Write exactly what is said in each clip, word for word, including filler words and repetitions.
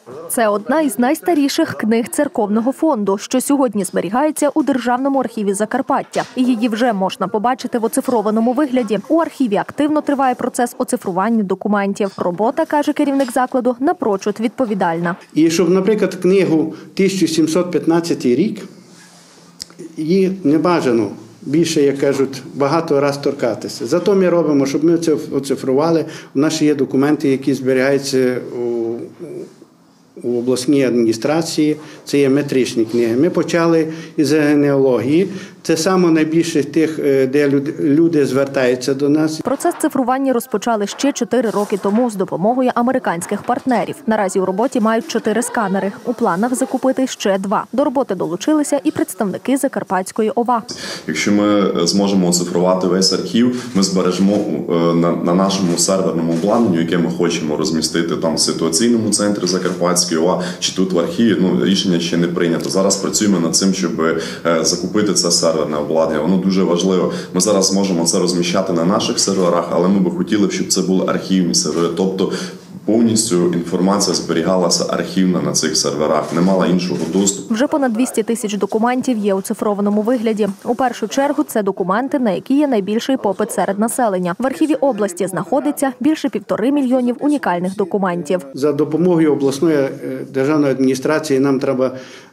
Це одна із найстаріших книг церковного фонду, що сьогодні зберігається у Державному архіві Закарпаття. І її вже можна побачити в оцифрованому вигляді. У архіві активно триває процес оцифрування документів. Робота, каже керівник закладу, напрочуд відповідальна. І щоб, наприклад, книгу тисяча сімсот п'ятнадцятий рік, її не бажано більше, як кажуть, багато раз торкатися. Зато ми робимо, щоб ми це оцифрували. У нас є документи, які зберігаються у, у обласній адміністрації. Це є метричні книги. Ми почали із генеалогії. Це саме найбільше тих, де люди звертаються до нас. Процес цифрування розпочали ще чотири роки тому з допомогою американських партнерів. Наразі у роботі мають чотири сканери. У планах закупити ще два. До роботи долучилися і представники Закарпатської ОВА. Якщо ми зможемо оцифрувати весь архів, ми збережемо на, на нашому серверному обладнанні, яке ми хочемо розмістити там в ситуаційному центрі Закарпатської ОВА, чи тут в архіві, ну, рішення ще не прийнято. Зараз працюємо над цим, щоб закупити це серверне обладнання. Воно дуже важливо. Ми зараз зможемо це розміщати на наших серверах, але ми би хотіли, щоб це були архівні сервери. Тобто повністю інформація зберігалася архівна на цих серверах, не мала іншого доступу. Вже понад двісті тисяч документів є у цифрованому вигляді. У першу чергу це документи, на які є найбільший попит серед населення. В архіві області знаходиться більше півтори мільйонів унікальних документів. За допомогою обласної державної адміністрації нам треба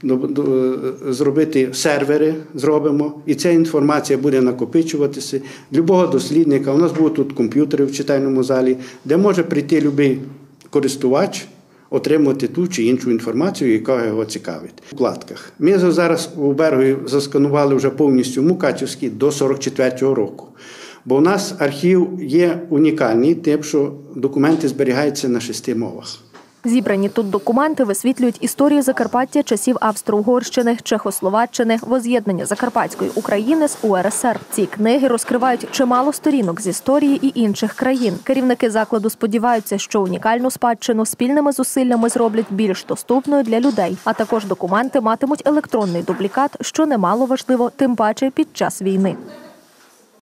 зробити сервери, зробимо, і ця інформація буде накопичуватися. Любого дослідника, у нас будуть тут комп'ютери в читальному залі, де може прийти будь-який користувач, отримати ту чи іншу інформацію, яка його цікавить. У вкладках. Ми зараз у Берегові засканували вже повністю Мукачівський до сорок четвертого року. Бо у нас архів є унікальний, тим, що документи зберігаються на шести мовах. Зібрані тут документи висвітлюють історію Закарпаття часів Австро-Угорщини, Чехословаччини, возз'єднання Закарпатської України з У Ер Ес Ер. Ці книги розкривають чимало сторінок з історії і інших країн. Керівники закладу сподіваються, що унікальну спадщину спільними зусиллями зроблять більш доступною для людей. А також документи матимуть електронний дублікат, що немало важливо, тим паче під час війни.